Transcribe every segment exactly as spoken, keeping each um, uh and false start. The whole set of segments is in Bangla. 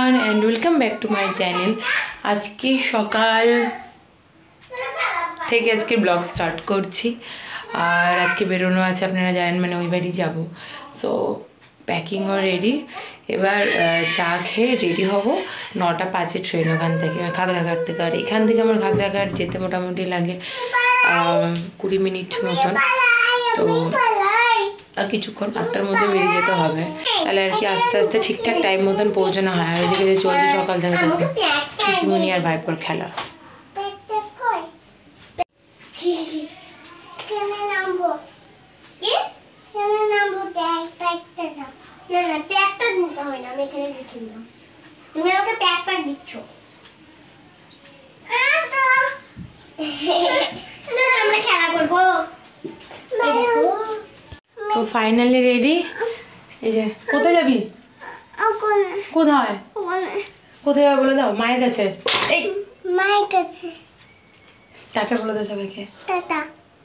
Everyone and welcome back to my channel. आज के सकाल থেকে আজকে ব্লগ স্টার্ট করছি আর আজকে বেরোনো আছে, আপনারা জানেন, মানে ওই বাড়ি যাব। সো প্যাকিংও রেডি, এবার চা খেয়ে রেডি হব। নটা পাঁচে ট্রেন ওখান থেকে, খাগড়াঘাট থেকে। আর এখান থেকে আমার খাগড়াঘাট যেতে মোটামুটি লাগে কুড়ি মিনিট মতন। তো আর কিছুক্ষণ আটটার মধ্যে বেরিয়ে যেতে হবে, তাহলে আর কি আস্তে আস্তে ঠিকঠাক টাইম মতন পৌঁছানো হয়। আর ওইদিকে যে চলছে সকাল থেকে থাকে পিসিমণি আর ভাইপোর খেলা। So finally ready. এই যে কোথায় যাবি? কোথায় কোথায় যাবে বলে দাও। মায়ের কাছে। এই মায়ের কাছে। টাটা বলে দাও সবাইকে। টাটা।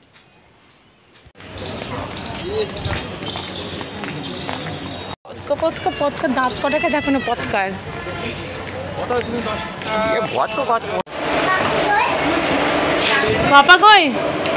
পতকা পতকা পতকা দাঁত কটাকে দেখো না পতকার। পাপা কই?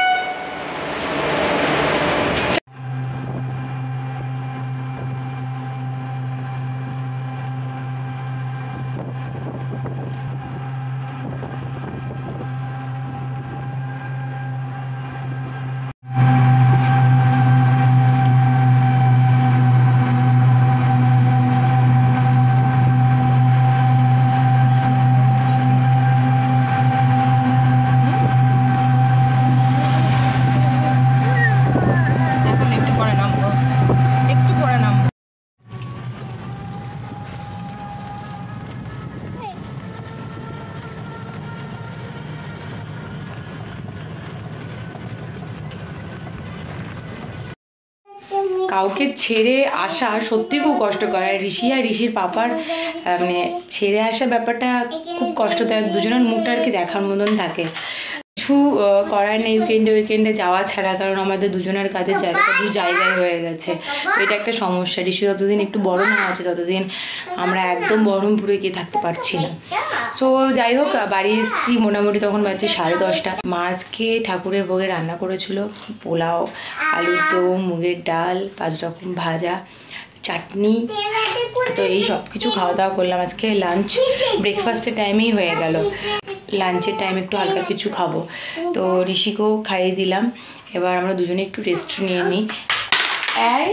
কাউকে ছেড়ে আসা সত্যি খুব কষ্টকর। আর ঋষি আর ঋষির পাপার মানে ছেড়ে আসা ব্যাপারটা খুব কষ্টদায়ক। দুজনের মুখটা আর কি দেখার মতন থাকে। কিছু করার নেই উইকেন্ডে উইকেন্ডে যাওয়া ছাড়া, কারণ আমাদের দুজনের কাজের জায়গাটা দু জায়গায় হয়ে গেছে। তো এটা একটা সমস্যা। ঋষি যতদিন একটু বড় না আছে ততদিন আমরা একদম বহরমপুরে গিয়ে থাকতে পারছি না। সো যাই হোক, বাড়ি এসেছি মোটামুটি তখন বাজছে সাড়ে দশটা। মা আজকে ঠাকুরের ভোগে রান্না করেছিল পোলাও, আলুর দম, মুগের ডাল, পাঁচ রকম ভাজা, চাটনি। তো এই সব কিছু খাওয়া দাওয়া করলাম। আজকে লাঞ্চ ব্রেকফাস্টের টাইমেই হয়ে গেল। লাঞ্চের টাইম একটু হালকা কিছু খাবো, তো ঋষিকেও খাইয়ে দিলাম। এবার আমরা দুজনে একটু রেস্ট নিয়ে নিই। এই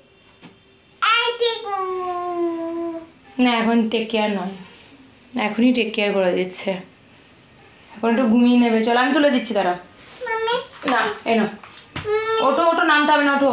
না, এখন টেক কেয়ার নয়, এখনই টেক কেয়ার করে দিচ্ছে। এখন একটু ঘুমিয়ে নেবে। চলো আমি তুলে দিচ্ছি। তারা না এনো, ওটো ওটো নামতে হবে না, ওটো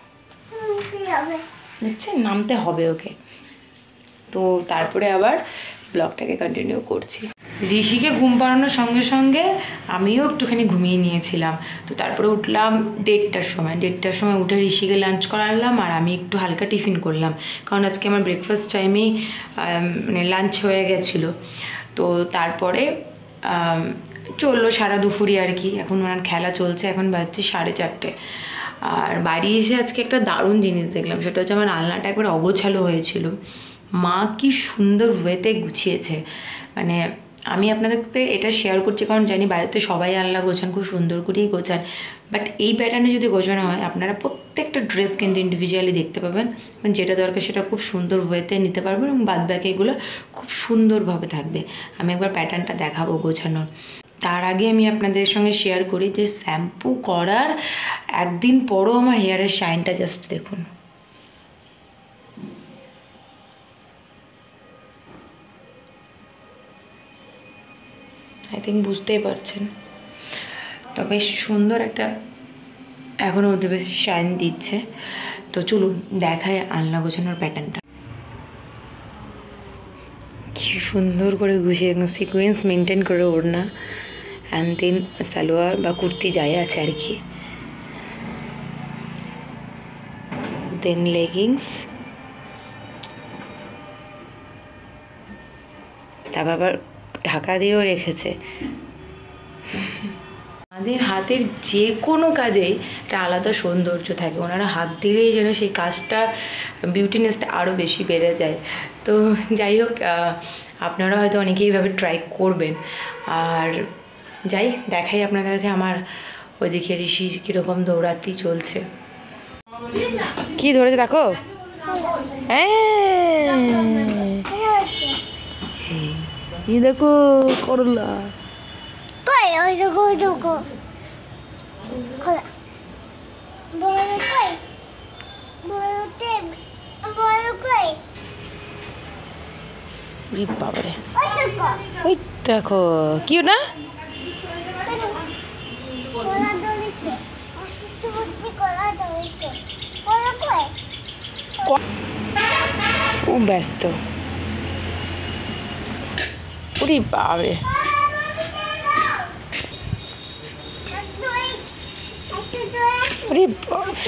দেখছেন নামতে হবে ওকে। তো তারপরে আবার ব্লগটাকে কন্টিনিউ করছি। ঋষিকে ঘুম পাড়ানোর সঙ্গে সঙ্গে আমিও একটুখানি ঘুমিয়ে নিয়েছিলাম। তো তারপরে উঠলাম দেড়টার সময়। দেড়টার সময় উঠে ঋষিকে লাঞ্চ করালাম আর আমি একটু হালকা টিফিন করলাম, কারণ আজকে আমার ব্রেকফাস্ট টাইমেই মানে লাঞ্চ হয়ে গেছিলো। তো তারপরে চললো সারা দুপুরি আর কি। এখন ওনার খেলা চলছে, এখন বাজছে সাড়ে চারটে। আর বাড়ি এসে আজকে একটা দারুণ জিনিস দেখলাম, সেটা হচ্ছে আমার আলনাটা একবার অগোছালো হয়েছিল। মা কি সুন্দর ওয়েতে গুছিয়েছে। মানে আমি আপনাদেরকে এটা শেয়ার করছি কারণ জানি বাড়িতে সবাই আলনা গোছান, খুব সুন্দর করেই গোছান। বাট এই প্যাটার্নে যদি গোছানো হয় আপনারা প্রত্যেকটা ড্রেস কিন্তু ইন্ডিভিজুয়ালি দেখতে পাবেন, যেটা দরকার সেটা খুব সুন্দর ওয়েতে নিতে পারবেন এবং বাদ বাকি এগুলো খুব সুন্দরভাবে থাকবে। আমি একবার প্যাটার্নটা দেখাবো গোছানোর। তার আগে আমি আপনাদের সঙ্গে শেয়ার করি যে শ্যাম্পু করার একদিন পরও আমার হেয়ারের শাইনটা জাস্ট দেখুন। আই থিঙ্ক বুঝতেই পারছেন। তবে সুন্দর একটা এখনও ওদের বেশি শাইন দিচ্ছে। তো চলুন দেখায় আলনা গোছানোর প্যাটার্নটা। কি সুন্দর করে গুছিয়ে একদম সিকোয়েন্স মেনটেন করে ওড়না, অ্যান্ড দেন সালোয়ার বা কুর্তি যাই আছে আর কি, দেন লেগিংস, তারপর আবার ঢাকা দিয়েও রেখেছে। ওনাদের হাতের যে কোনো কাজেই একটা আলাদা সৌন্দর্য থাকে, ওনারা হাত দিলেই যেন সেই কাজটার বিউটিনেসটা আরও বেশি বেড়ে যায়। তো যাই হোক, আপনারা হয়তো অনেকেই এইভাবে ট্রাই করবেন। আর যাই দেখাই আপনাদেরকে আমার ওইদিকে ঋষি কীরকম দৌড়াতি চলছে। কি ধরেছে দেখো, হ্যাঁ এই দেখো করলা। বাবারে ওই দেখো কি ওটা, ও ব্যস্ত। ওরে বাবারে ওরে বাবারে।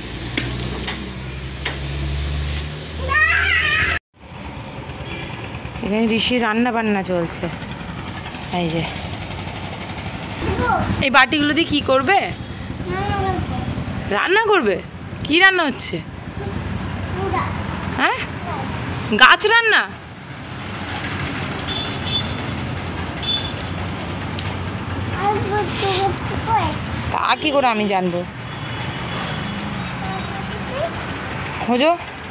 এখানে ঋষি রান্না বান্না চলছে। এই যে এই বাটিগুলো দিয়ে কি করবে? রান্না করবে। কি রান্না হচ্ছে? হ্যাঁ গাছ রান্না। তা কি করে আমি জানবো? খোঁজো।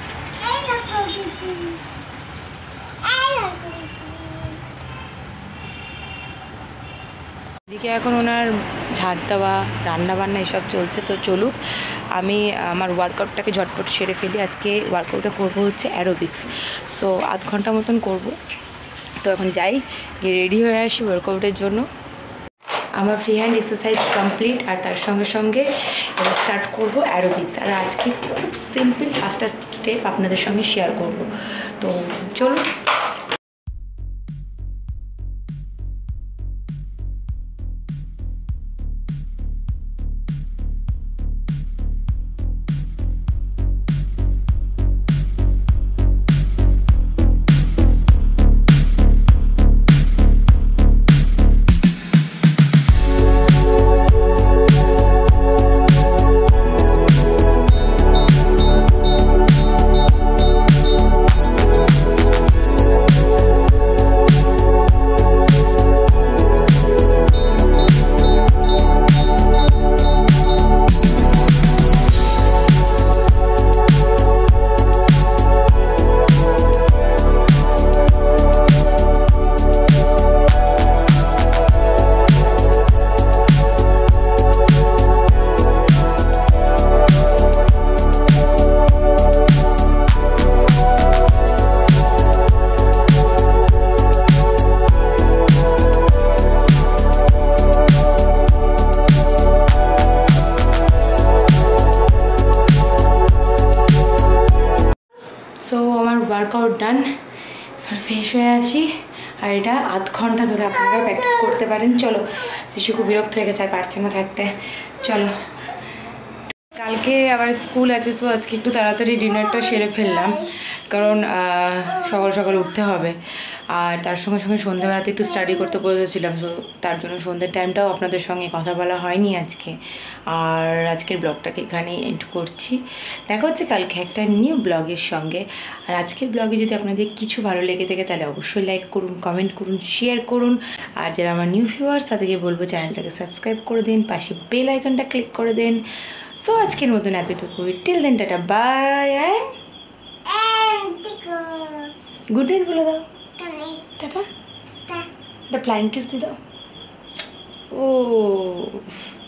এদিকে এখন ওনার ঝাড় দেওয়া রান্না বান্না এসব চলছে। তো চলুক আমি আমার ওয়ার্কআউটটাকে ঝটপট সেরে ফেলি। আজকে ওয়ার্কআউটটা করবো হচ্ছে অ্যারোবিক্স, সো আধ ঘন্টা মতন করব। তো এখন যাই গিয়ে রেডি হয়ে আসি ওয়ার্কআউটের জন্য। আমার ফ্রি হ্যান্ড এক্সারসাইজ কমপ্লিট, আর তার সঙ্গে সঙ্গে এবার স্টার্ট করবো অ্যারোবিক্স। আর আজকে খুব সিম্পল পাঁচটা স্টেপ আপনাদের সঙ্গে শেয়ার করব। তো চলুন। ওয়ার্কআউট ডান, এবার ফ্রেশ হয়ে আসি। আর এটা আধ ঘন্টা ধরে আপনারা প্র্যাকটিস করতে পারেন। চলো, ঋষি খুব বিরক্ত হয়ে গেছে আর পারছে না থাকতে। চলো, কালকে আবার স্কুল আছে, সো আজকে একটু তাড়াতাড়ি ডিনারটা সেরে ফেললাম, কারণ সকাল সকাল উঠতে হবে। আর তার সঙ্গে সঙ্গে সন্ধ্যাবেলাতে একটু স্টাডি করতে বসেছিলাম, সো তার জন্য সন্ধ্যের টাইমটাও আপনাদের সঙ্গে কথা বলা হয়নি আজকে। আর আজকের ব্লগটাকে এখানেই এন্ড করছি। দেখা হচ্ছে কালকে একটা নিউ ব্লগের সঙ্গে। আর আজকের ব্লগে যদি আপনাদের কিছু ভালো লেগে থাকে তাহলে অবশ্যই লাইক করুন, কমেন্ট করুন, শেয়ার করুন। আর যারা আমার নিউ ভিউয়ার্স তাদেরকে বলবো চ্যানেলটাকে সাবস্ক্রাইব করে দিন, পাশে বেল আইকনটা ক্লিক করে দিন। সো আজকের মতন এতটুকু, till then tata bye and good night বলে দাও। টাটা, একটা ফ্লাইং কিস দিয়ে দাও। ও